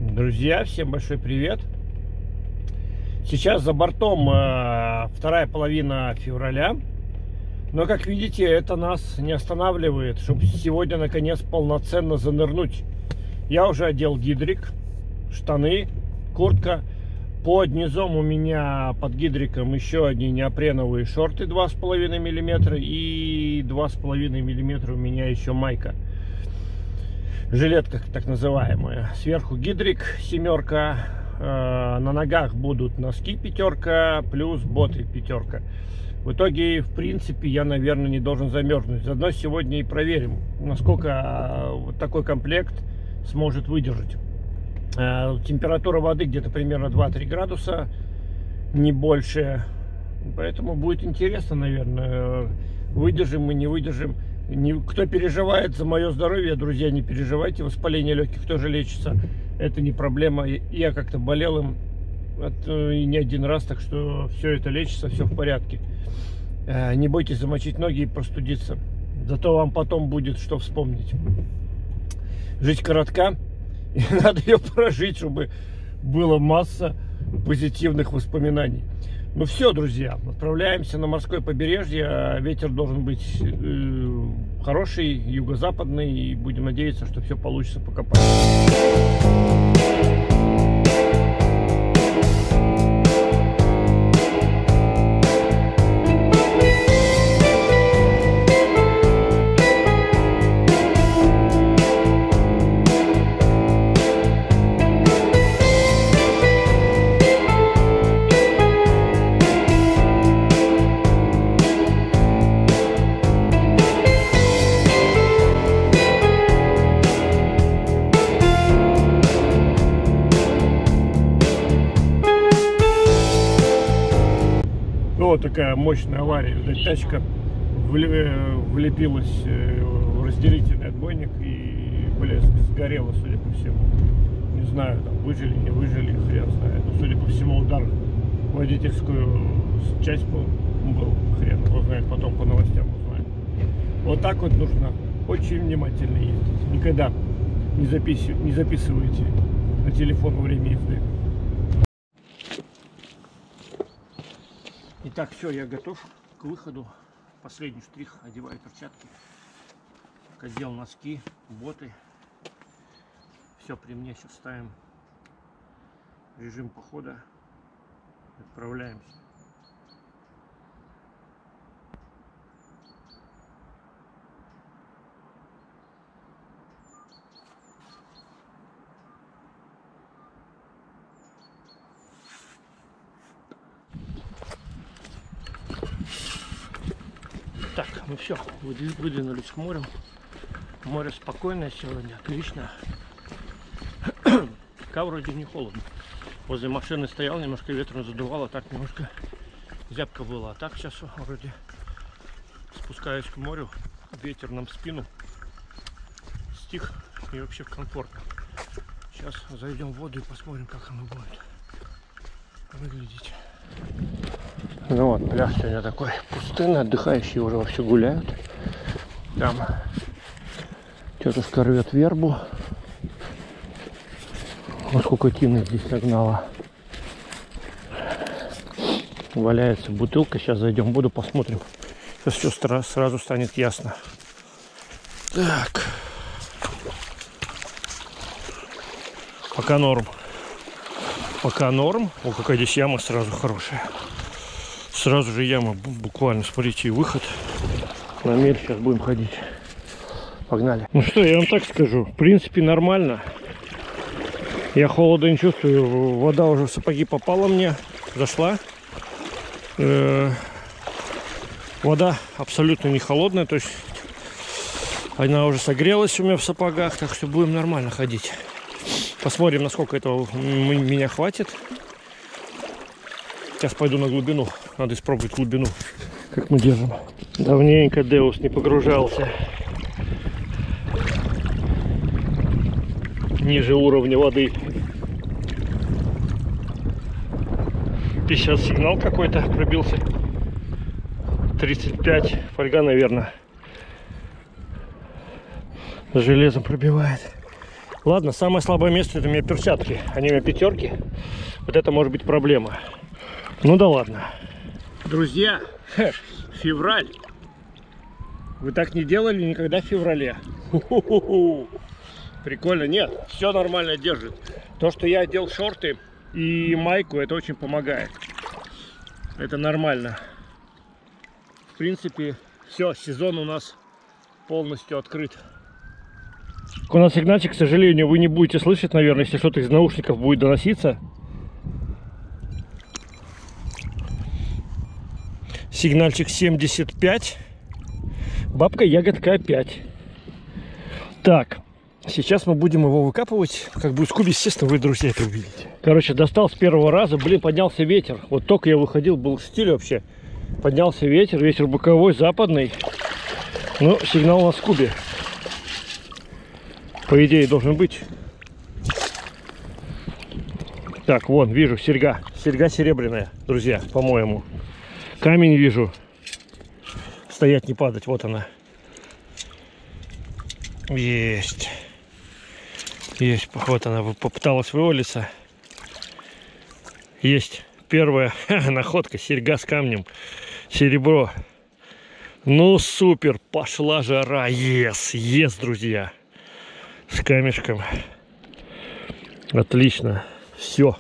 Друзья, всем большой привет! Сейчас за бортом вторая половина февраля, но, как видите, это нас не останавливает, чтобы сегодня наконец полноценно занырнуть. Я уже одел гидрик, штаны, куртка. Под низом у меня под гидриком еще одни неопреновые шорты 2,5 мм и 2,5 мм у меня еще майка. Жилетка так называемая. Сверху гидрик 7, на ногах будут носки 5 плюс боты 5. В итоге, в принципе, я, наверное, не должен замерзнуть. Заодно сегодня и проверим, насколько вот такой комплект сможет выдержать. Температура воды где-то примерно 2-3 градуса, не больше. Поэтому будет интересно, наверное, выдержим мы, не выдержим. Кто переживает за мое здоровье, друзья, не переживайте. Воспаление легких тоже лечится. Это не проблема. Я как-то болел им и не один раз, так что все это лечится, все в порядке. Не бойтесь замочить ноги и простудиться. Зато вам потом будет что вспомнить. Жизнь коротка, и надо ее прожить, чтобы была масса позитивных воспоминаний. Ну все, друзья, отправляемся на морское побережье. Ветер должен быть хороший, юго-западный, и будем надеяться, что все получится покопать. Вот такая мощная авария. Видать, тачка влепилась в разделительный отбойник и, сгорела, судя по всему. Не знаю, там выжили, не выжили, хрен знает. Но, судя по всему, удар в водительскую часть был, хрен его знает, потом по новостям узнаем. Вот так вот нужно очень внимательно ездить. Никогда не записывайте на телефон во время езды. Итак, все, я готов к выходу. Последний штрих, одеваю перчатки, одел носки, боты. Все при мне. Сейчас ставим режим похода, отправляемся. Так, ну все, выдвинулись к морю. Море спокойное сегодня, отлично. Пока вроде не холодно. Возле машины стоял, немножко ветром задувало, так немножко зябко было. А так сейчас вроде спускаюсь к морю, ветер нам в спину, стих и вообще комфортно. Сейчас зайдем в воду и посмотрим, как оно будет выглядеть. Ну вот, пляж сегодня такой пустынный, отдыхающие уже вовсю гуляют. Там тетушка рвет вербу. Вот сколько тины здесь нагнала. Валяется бутылка. Сейчас зайдем в воду, посмотрим. Сейчас все сразу станет ясно. Так. Пока норм. Пока норм. О, какая здесь яма сразу хорошая. Сразу же яма, буквально, смотрите, выход на мель. Сейчас будем ходить. Погнали. Ну что, я вам так скажу, в принципе нормально. Я холода не чувствую, вода уже в сапоги попала мне, зашла. Вода абсолютно не холодная, то есть она уже согрелась у меня в сапогах, так что будем нормально ходить. Посмотрим, насколько этого меня хватит. Сейчас пойду на глубину. Надо испробовать глубину. Как мы держим. Давненько Деус не погружался ниже уровня воды. 50 сигнал какой-то пробился. 35. Фольга, наверное, с железом пробивает. Ладно, самое слабое место — это у меня перчатки. Они у меня пятерки. Вот это может быть проблема. Ну да ладно. Друзья, февраль. Вы так не делали никогда в феврале? Прикольно. Нет, все нормально держит. То, что я одел шорты и майку, это очень помогает. Это нормально. В принципе, все, сезон у нас полностью открыт. У нас сигнальчик, к сожалению, вы не будете слышать, наверное, если что-то из наушников будет доноситься. Сигнальчик 75. Бабка ягодка опять. Так, сейчас мы будем его выкапывать. Как будет скуби, естественно, вы, друзья, это увидите. Короче, достал с первого раза. Блин, поднялся ветер. Вот только я выходил, был стиль вообще. Поднялся ветер. Ветер боковой, западный. Ну, сигнал на скубе. По идее, должен быть. Так, вон, вижу, серьга. Серьга серебряная, друзья, по-моему. Камень вижу. Стоять, не падать, вот она. Есть. Есть, вот она попыталась вывалиться. Есть первая находка, серьга с камнем. Серебро. Ну, супер, пошла жара. Ес, друзья. С камешком. Отлично. Все.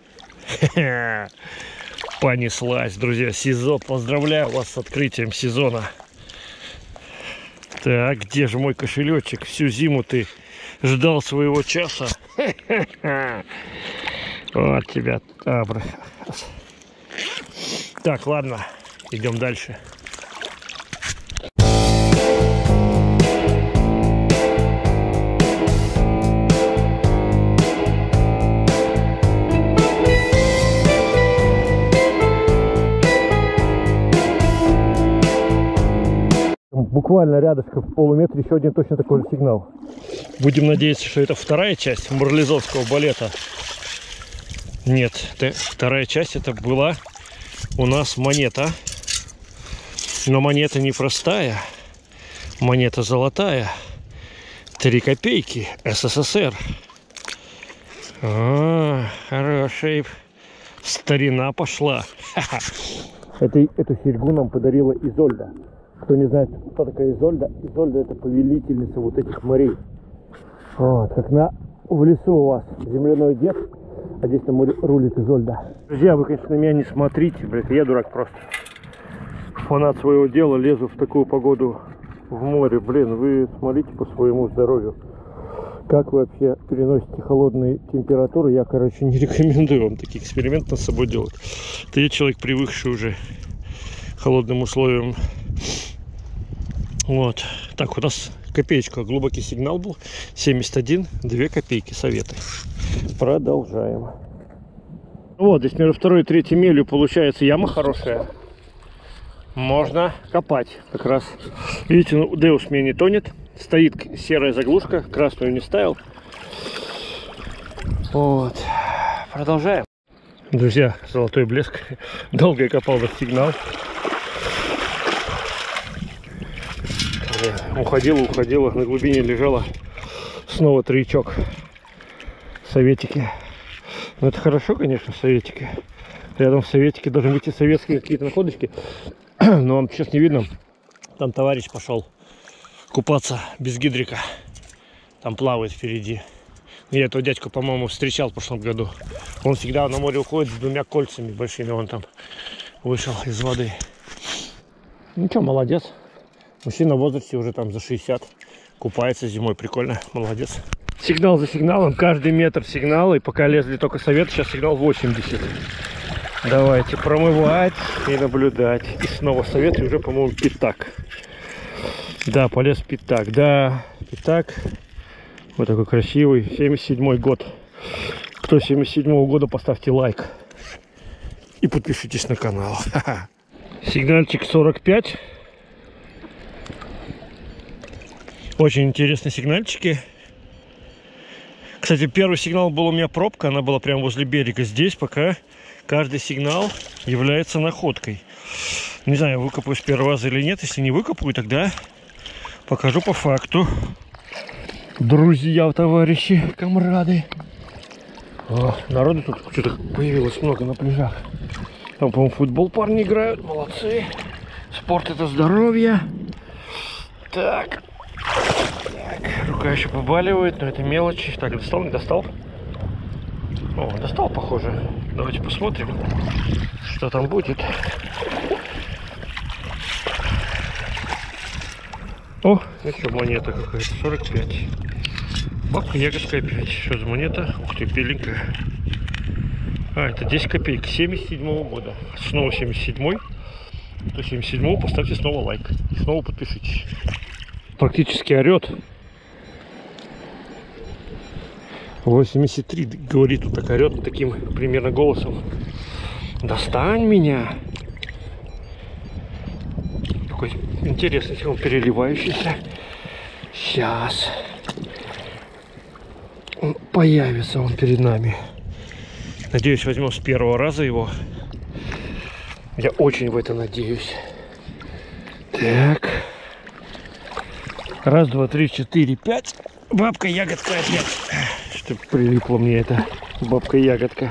Понеслась, друзья. СИЗО. Поздравляю вас с открытием сезона. Так, где же мой кошелечек? Всю зиму ты ждал своего часа. Вот тебя. Так, ладно. Идем дальше. Буквально рядышком в полуметре еще один точно такой же сигнал. Будем надеяться, что это вторая часть марлезовского балета. Нет, вторая часть это была у нас монета. Но монета не простая. Монета золотая. 3 копейки. СССР. Хорошая старина пошла. Эту серьгу нам подарила Изольда. Кто не знает, кто такая Изольда? Изольда — это повелительница вот этих морей. Вот, как в лесу у вас земляной дед, а здесь там рулит Изольда. Друзья, вы, конечно, на меня не смотрите, блядь, я дурак просто. Фанат своего дела, лезу в такую погоду в море. Блин, вы смотрите по своему здоровью. Как вы вообще переносите холодные температуры? Я, короче, не рекомендую вам такие эксперименты над собой делать. Это я человек, привыкший уже к холодным условиям. Вот. Так, у нас копеечка, глубокий сигнал был. 71, 2 копейки, советы. Продолжаем. Вот, здесь между 2 и 3 мелью получается яма хорошая. Можно копать как раз. Видите, ну, Деус у меня не тонет. Стоит серая заглушка, красную не ставил. Вот. Продолжаем. Друзья, золотой блеск. Долго я копал этот сигнал. Уходила, на глубине лежала. Снова троячок. Советики. Ну это хорошо, конечно, советики. Рядом с советики должны быть и советские какие-то находочки. Но вам сейчас не видно. Там товарищ пошел купаться без гидрика. Там плавает впереди. Я этого дядьку, по-моему, встречал в прошлом году. Он всегда на море уходит с 2 кольцами большими. Он там вышел из воды. Ничего, молодец. Мужчина в возрасте уже там за 60. Купается зимой. Прикольно. Молодец. Сигнал за сигналом. Каждый метр сигнала. И пока лезли только советы, сейчас сигнал 80. Давайте промывать и наблюдать. И снова совет. И уже, по-моему, пятак. Да, полез пятак. Да, пятак. Вот такой красивый. 77-й год. Кто 77-го года, поставьте лайк. И подпишитесь на канал. Сигнальчик 45. Очень интересные сигнальчики. Кстати, первый сигнал был у меня пробка. Она была прямо возле берега. Здесь пока каждый сигнал является находкой. Не знаю, выкопаю с первого раза или нет. Если не выкопаю, тогда покажу по факту. Друзья, товарищи, камрады. О, народу тут что-то появилось много на пляжах. Там, по-моему, футбол парни играют. Молодцы. Спорт — это здоровье. Так. Рука еще побаливает, но это мелочи. Так, достал, не достал? О, достал, похоже. Давайте посмотрим, что там будет. О, еще монета какая-то, 45. Бабка ягодка опять. Что за монета? Ух ты, беленькая. А, это 10 копеек, 77-го года. Снова 77-й. То 77-го поставьте снова лайк. И снова подпишитесь. Практически орет. 83, говорит, тут так орет таким примерно голосом. Достань меня. Такой интересный, он переливающийся. Сейчас появится он перед нами. Надеюсь, возьмем с первого раза его. Я очень в это надеюсь. Так. Раз, два, три, четыре, пять. Бабка ягодка опять. Что прилипло мне это. Бабка ягодка.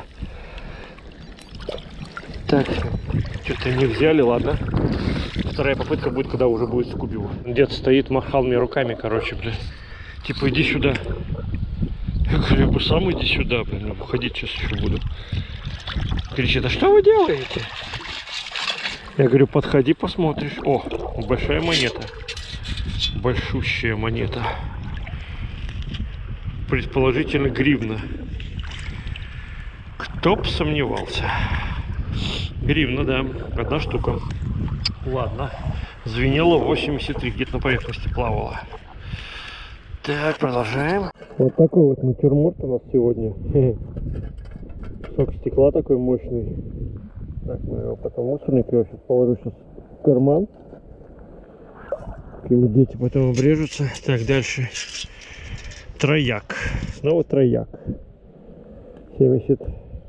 Так. Что-то не взяли, ладно. Вторая попытка будет, когда уже будет Скуби-Ду. Дед стоит, махал мне руками, короче, блин. Типа, иди сюда. Я говорю, я бы сам иди сюда, блин. Выходить сейчас еще буду. Кричит, а что вы делаете? Я говорю, подходи, посмотришь. О, большая монета. Большущая монета. Предположительно гривна. Кто б сомневался. Гривна, да. Одна штука. Ладно. Звенело 83. Где-то на поверхности плавало. Так, продолжаем. Вот такой вот натюрморт у нас сегодня. Сок стекла такой мощный. Так, мы его потом мусорник, я сейчас положу сейчас в карман. Какие дети потом обрежутся. Так, дальше. Трояк. Снова трояк. 70.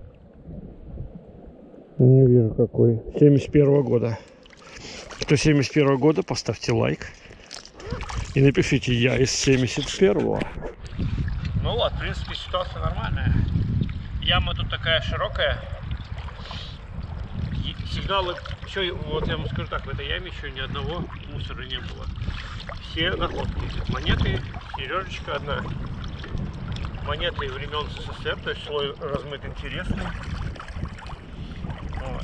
Не вижу какой. 71-го года. Кто 71-го года, поставьте лайк. И напишите, я из 71-го. Ну вот, в принципе, ситуация нормальная. Яма тут такая широкая. Сигналы, еще, вот я вам скажу так, в этой яме еще ни одного мусора не было. Все находки. Монеты, сережечка одна. Монеты времен СССР, то есть слой размыт интересный. Вот.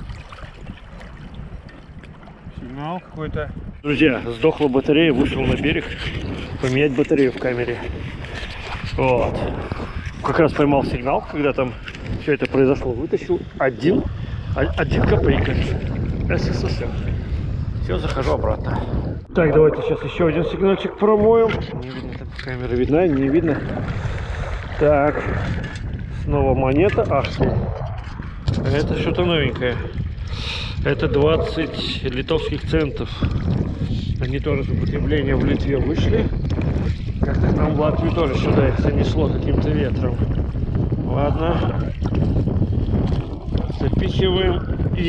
Сигнал какой-то. Друзья, сдохла батарея, вышел на берег поменять батарею в камере. Вот. Как раз поймал сигнал, когда там все это произошло. Вытащил один копейка. СССР. Все, захожу обратно. Так, давайте сейчас еще один сигнальчик промоем. Не видно, там камера видна, не видно. Так, снова монета. Ах ты. Это что-то новенькое. Это 20 литовских центов. Они тоже с употребления в Литве вышли. Как-то к нам в Латвию тоже сюда их занесло каким-то ветром. Ладно. Запихиваем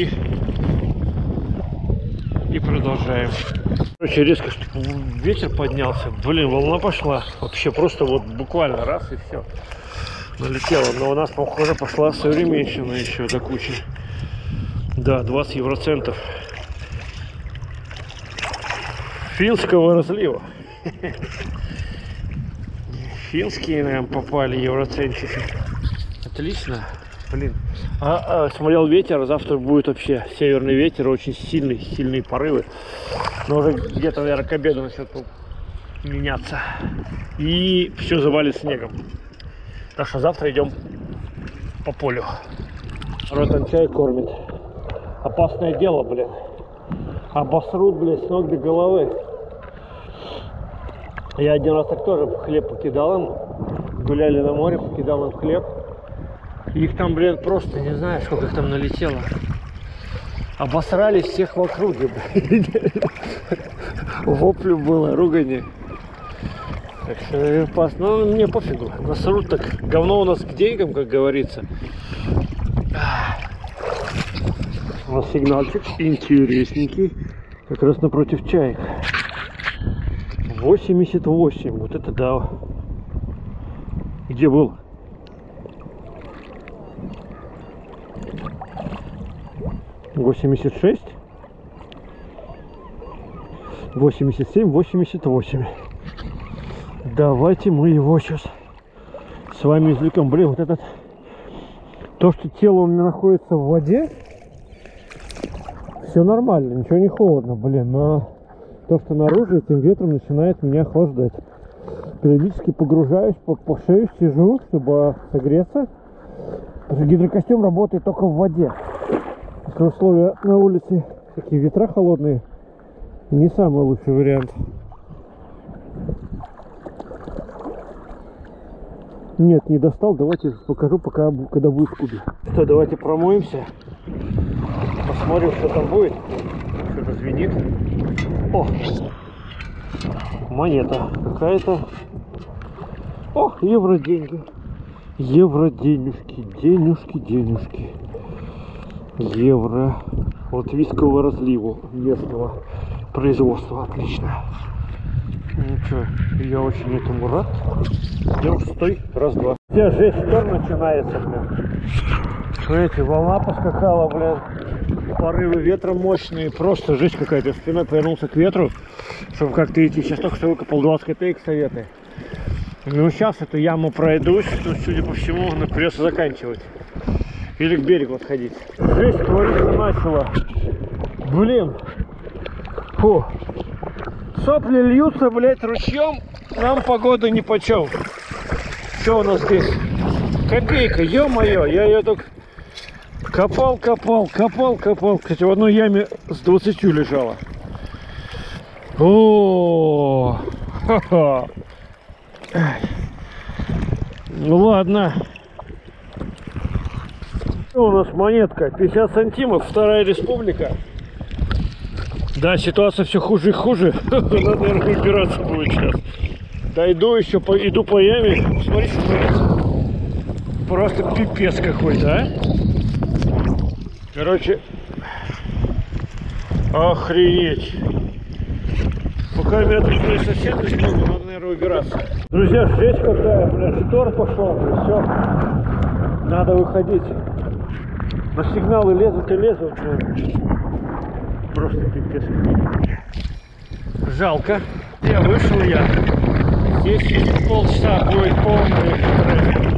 и продолжаем. Короче, резко ветер поднялся. Блин, волна пошла. Вообще просто вот буквально раз и все. Налетела. Но у нас, похоже, пошла современщина еще до кучи. Да, 20 евроцентов. Финского разлива. Финские нам попали евроцентики. Отлично. Блин. Смотрел ветер, завтра будет вообще северный ветер, очень сильные порывы. Но уже где-то, наверное, к обеду начнет меняться. И все завалит снегом. Так что завтра идем по полю. Народ чай кормит. Опасное дело, блин. Обосрут, блин, с ног до головы. Я один раз так тоже хлеб покидал им. Гуляли на море, покидал им хлеб. Их там, блин, просто не знаю, сколько их там налетело. Обосрали всех в округе, блин. Воплю было, ругань. Так что опасно. Ну, мне пофигу. Насрут так. Говно у нас к деньгам, как говорится. У нас сигнальчик интересненький. Как раз напротив чаек. 88. Вот это да. Где был? «86, 87, 88. Давайте мы его сейчас с вами извлекем. Блин, вот этот... То, что тело у меня находится в воде, все нормально, ничего не холодно, блин. Но то, что наружу, этим ветром начинает меня охлаждать. Периодически погружаюсь по шею, сижу, чтобы согреться. Гидрокостюм работает только в воде. Если условия на улице, такие ветра холодные, не самый лучший вариант. Нет, не достал. Давайте покажу, когда будет в кубе. Что, давайте промоемся. Посмотрим, что там будет. Что-то звенит. О! Монета какая-то. О, евро деньги. Евро денежки. Денежки, денежки. Евро. Латвийского разлива. Местного производства. Отлично. Ничего, я очень этому рад. Я уж стой, раз-два. Где жесть, шторм начинается, блин. Смотрите, волна поскакала, блин. Порывы ветра мощные. Просто жесть какая-то. Спиной повернулся к ветру, чтобы как-то идти. Сейчас только что выкопал 20 копеек советы. Ну, сейчас эту яму пройдусь. Тут, судя по всему, придется заканчивать. Или к берегу отходить. Жесть творится начала. Блин. Фу. Сопли льются, блядь, ручьем. Нам погода нипочем. Что у нас здесь? Копейка, ё-моё. Я ее только копал. Кстати, в одной яме с 20 лежала. О, ха-ха. Ну ладно. Что у нас монетка? 50 сантимов, Вторая Республика. Да, ситуация все хуже и хуже. Надо, наверное, выбираться будет сейчас. Дойду еще, иду по яме. Смотри, что творится. Просто пипец какой-то, а? Короче, охренеть. Пока меня тут совсем не много, надо, наверное, выбираться. Друзья, жесть какая, блядь, шторм пошел, все. Надо выходить. Но сигналы лезут и лезут, блядь. Просто пипец. Жалко. Я вышел я. Здесь через полчаса будет полный трек.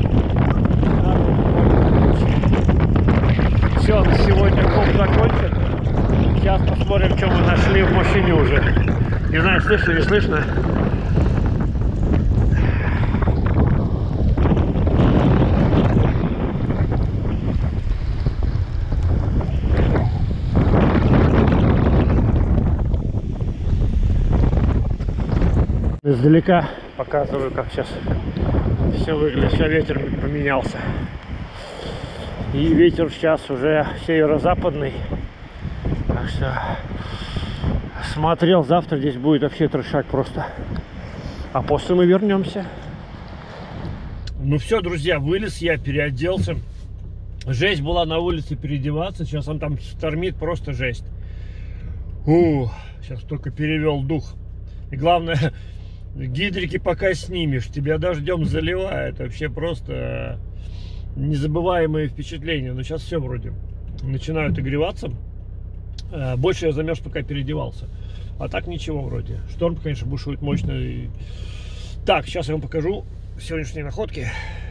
Все, на сегодня коп закончен. Сейчас посмотрим, что мы нашли в машине уже. Не знаю, слышно, не слышно. Издалека показываю, как сейчас все выглядит. Все, ветер поменялся. И ветер сейчас уже северо-западный. Так что смотрел, завтра здесь будет вообще трешак просто. А после мы вернемся. Ну все, друзья, вылез я, переоделся. Жесть была на улице переодеваться. Сейчас он там штормит, просто жесть. Сейчас только перевел дух. И главное, гидрики пока снимешь, тебя дождем заливает. Вообще просто незабываемые впечатления. Но сейчас все вроде начинают огреваться. Больше я замерз, пока переодевался. А так ничего вроде. Шторм, конечно, бушует мощно. Так, сейчас я вам покажу сегодняшние находки.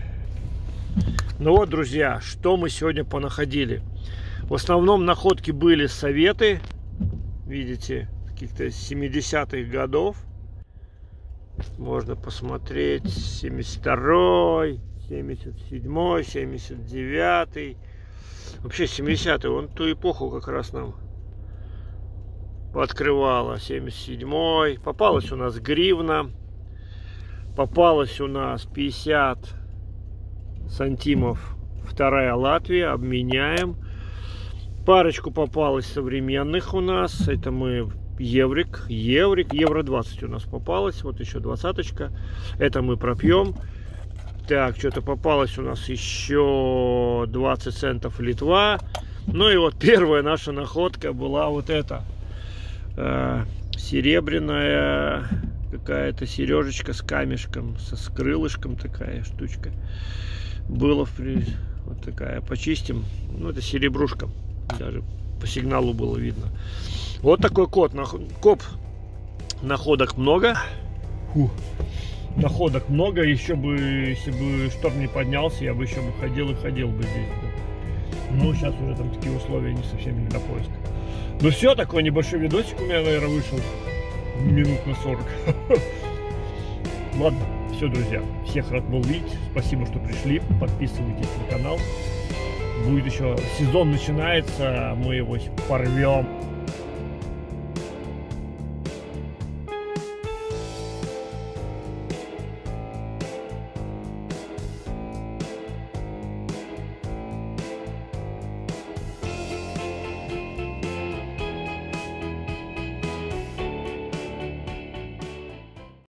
Ну вот, друзья, что мы сегодня понаходили. В основном находки были советы. Видите, каких-то 70-х годов. Можно посмотреть 72-й, 77-й, 79-й. Вообще 70-й, он ту эпоху как раз нам открывала. 77-й. Попалась у нас гривна. Попалась у нас 50 сантимов Вторая Латвия. Обменяем. Парочку попалось современных у нас. Это мы еврик, евро 20 у нас попалось. Вот еще 20-очка. Это мы пропьем. Так, что-то попалось у нас еще 20 центов Литва. Ну и вот первая наша находка была вот эта. Серебряная какая-то сережечка с камешком, с крылышком, такая штучка. Было вот такая. Почистим. Ну, это серебрушка. Даже по сигналу было видно. Вот такой коп. Находок много. Находок много. Еще бы, если бы шторм не поднялся, я бы еще бы ходил и ходил бы здесь. Ну, сейчас уже там такие условия не совсем не до поиска. Ну все, такой небольшой видосик у меня, наверное, вышел. Минут на 40. Ладно, все, друзья. Всех рад был видеть. Спасибо, что пришли. Подписывайтесь на канал. Будет еще сезон начинается, мы его порвем.